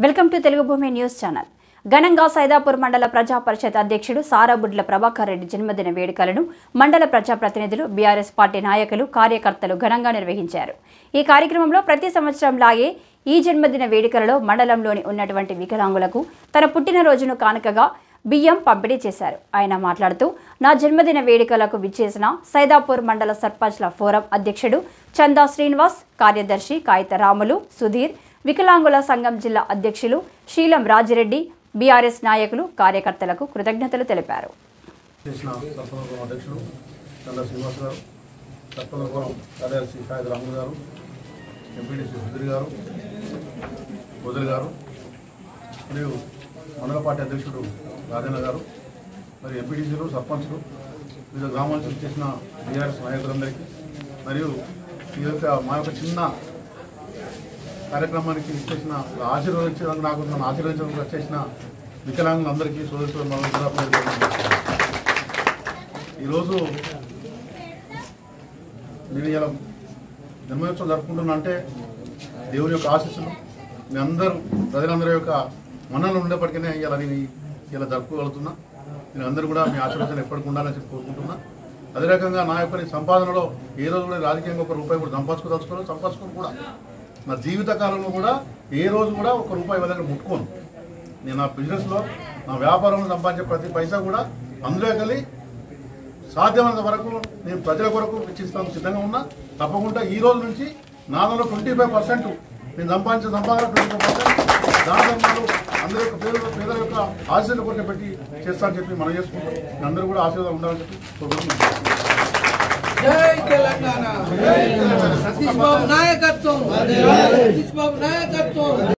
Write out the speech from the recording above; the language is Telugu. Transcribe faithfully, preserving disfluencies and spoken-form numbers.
వెల్కమ్ టు తెలుగు భూమి న్యూస్ ఛానల్. ఘనంగా సైదాపూర్ మండల ప్రజా పరిషత్ అధ్యక్షుడు సారాబుడ్ల ప్రభాకర్ రెడ్డి జన్మదిన వేడుకలను మండల ప్రజా ప్రతినిధులు, బీఆర్ఎస్ పార్టీ నాయకులు, కార్యకర్తలు ఘనంగా నిర్వహించారు. ఈ కార్యక్రమంలో ప్రతి సంవత్సరం లాగే ఈ జన్మదిన వేడుకలలో మండలంలోని ఉన్నటువంటి వికలాంగులకు తన పుట్టినరోజును కానుకగా బియ్యం పంపిణీ చేశారు. ఆయన మాట్లాడుతూ, నా జన్మదిన వేడుకలకు విచ్చేసిన సైదాపూర్ మండల సర్పంచ్ల ఫోరం అధ్యక్షుడు చందా శ్రీనివాస్, కార్యదర్శి కాయిత రాములు, సుధీర్, వికలాంగుల సంఘం జిల్లా అధ్యక్షులు శీలం రాజిరెడ్డి, బీఆర్ఎస్ నాయకులు, కార్యకర్తలకు కృతజ్ఞతలు తెలిపారు. మండల పార్టీ అధ్యక్షుడు రాజన్న గారు, మరి ఎంపీటీసీలు, సర్పంచ్లు, వివిధ గ్రామాల నుంచి చేసిన బీఆర్ఎస్ నాయకులందరికీ, మరియు ఈ యొక్క మా యొక్క చిన్న కార్యక్రమానికి చేసిన ఆశీర్వదించడానికి నాకు నన్ను ఆశీర్వదించడానికి వచ్చేసిన వికలాంగులందరికీ సోదరు ఈరోజు నేను ఇలా జన్మదినోత్సవం జరుపుకుంటున్నా అంటే దేవుని యొక్క ఆశీస్సులు, మీ అందరూ ప్రజలందరి యొక్క మన్నలు ఉండేప్పటికీ ఇలా నేను ఇలా జరుపుకోగలుగుతున్నా. నేను అందరూ కూడా మీ ఆశీర్వాదాలు ఎప్పటికి ఉండాలని చెప్పి కోరుకుంటున్నా. అదే రకంగా నా యొక్క సంపాదనలో ఏ రోజు కూడా రాజకీయంగా ఒక రూపాయి కూడా సంపాదించుకోదలుచుకోవాలి, సంపాదించుకోను కూడా. నా జీవిత కాలంలో కూడా ఏ రోజు కూడా ఒక రూపాయి దగ్గర ముట్టుకోను. నేను నా బిజినెస్లో, నా వ్యాపారంలో సంపాదించే ప్రతి పైసా కూడా అందులో కలిగి సాధ్యమైనంత వరకు నేను ప్రజల కొరకు వెచ్చిస్తాను సిద్ధంగా ఉన్నా. తప్పకుండా ఈ రోజు నుంచి నాలో ట్వంటీ ఫైవ్ పర్సెంట్ నేను సంపాదించిన సంపాదన ట్వంటీ ఫైవ్ పర్సెంట్ దాని అందరి యొక్క పేదల పేదల యొక్క ఆశీర్వాదం కొరకు పెట్టి చేస్తానని చెప్పి మనం చేసుకుంటాం. అందరూ కూడా ఆశీర్వాదం ఉండాలని చెప్పి కోరుకుంటున్నాం. జై తెలంగాణ. సతీష్ బాబు నాయకత్వం. సతీష్ బాబు నాయకత్వం.